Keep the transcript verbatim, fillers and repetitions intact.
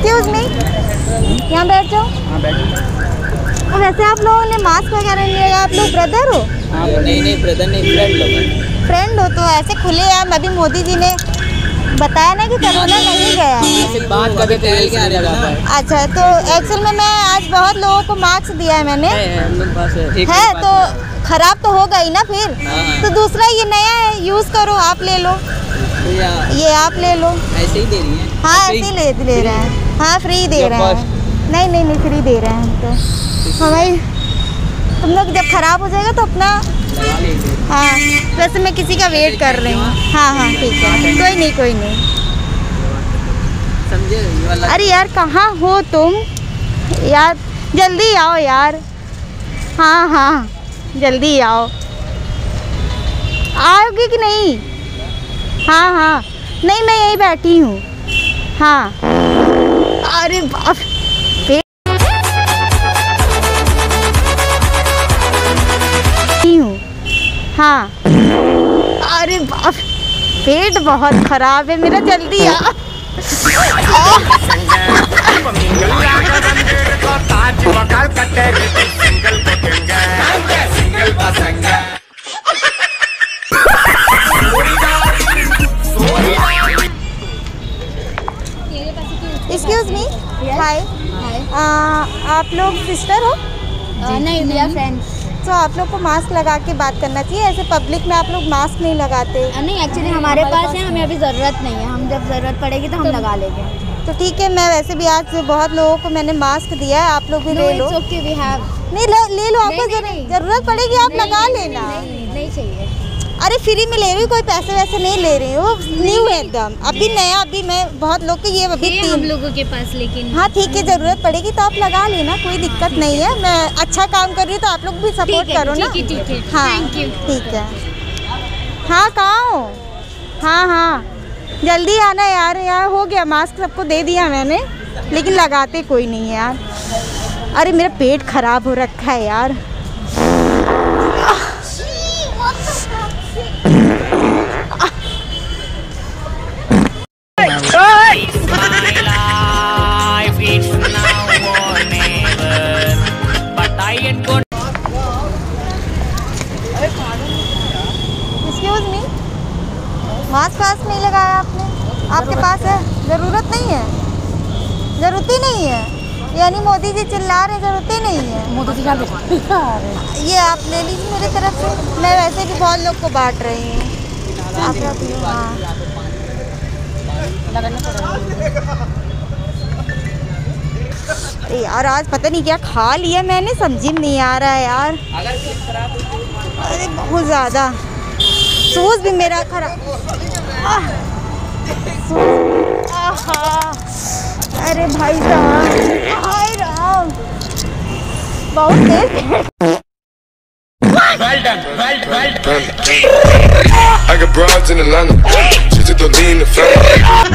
Excuse me, यहाँ बैठ जाओ। हाँ बैठो। वैसे आप लोगों ने मास्क वगैरह नहीं लगाया, आप लोग ब्रदर हो? नहीं नहीं ब्रदर नहीं, फ्रेंड लोग। फ्रेंड हो तो ऐसे खुले यार, अभी मोदी जी ने बताया ना कि कोरोना नहीं गया। बात करते थे क्या लगा पाए। अच्छा, तो एक्चुअल में मैं आज बहुत लोगों को मास्क दिया है मैंने, है तो खराब तो होगा ही ना फिर। तो दूसरा ये नया है, यूज़ करो, आप ले लो, ये आप ले लो। ऐसे ही दे रही है? हाँ ऐसे ही ले ले रहे हैं। हाँ फ्री दे रहे हैं। नहीं नहीं नहीं फ्री दे रहे हैं तो। हाँ भाई, तुम लोग जब खराब हो जाएगा तो अपना। हाँ वैसे मैं किसी का वेट कर रही हूँ। हाँ हाँ ठीक है, कोई नहीं कोई नहीं। समझे? अरे यार कहाँ हो तुम यार, जल्दी आओ यार। हाँ हाँ जल्दी आओ, आओगे कि नहीं? हाँ हाँ नहीं मैं यहीं बैठी हूँ। हाँ अरे बाप, हाँ अरे बाप, पेट बहुत खराब है मेरा, जल्दी आ। एक्सक्यूज मी, हाय। आप लोग सिस्टर हो? नहीं, वी आर फ्रेंड्स। तो आप लोग को मास्क लगा के बात करना चाहिए, ऐसे पब्लिक में आप लोग मास्क नहीं लगाते। नहीं एक्चुअली हमारे पास है, हमें अभी ज़रूरत नहीं है, हम जब ज़रूरत पड़ेगी तो हम लगा लेंगे। तो ठीक है, मैं वैसे भी आज बहुत लोगों को मैंने मास्क दिया है, आप लोग भी ले लो। Okay we have. नहीं ले लो, आपको ज़रूरत पड़ेगी आप लगा लेना। नहीं चाहिए। अरे फ्री में ले रही हूँ, कोई पैसे वैसे नहीं ले रही हूँ, न्यू है एकदम, अभी नया। अभी मैं बहुत लोग को ये अभी तीन हम लोगों के पास, लेकिन हाँ ठीक है, ज़रूरत पड़ेगी तो आप लगा लेना, कोई दिक्कत नहीं है। मैं अच्छा काम कर रही हूँ तो आप लोग भी सपोर्ट करो ना। ठीक है, हाँ ठीक है। हाँ कहाँ हो? हाँ हाँ जल्दी आना यार, यार हो गया, मास्क सबको दे दिया मैंने, लेकिन लगाते कोई नहीं है यार। अरे मेरा पेट खराब हो रखा है यार। एक्सक्यूज मी, मास्क वास्क नहीं लगाया आपने? आपके पास है? ज़रूरत नहीं है, ज़रूरत ही नहीं है, यानी मोदी जी चिल्ला रहे ज़रूरत ही नहीं है। मोदी जी क्या? ये आप ले लीजिए मेरी तरफ से, मैं वैसे भी बहुत लोग को बांट रही हूँ। आप रख लो। हाँ अरे यार आज पता नहीं क्या खा लिया मैंने, समझी में नहीं आ रहा है यार। अरे बहुत ज़्यादा सूज भी मेरा खराब। अरे भाई साहब, हाय राम, बहुत देर। Well done, well, well done. I got broads in Atlanta, just to lean the family.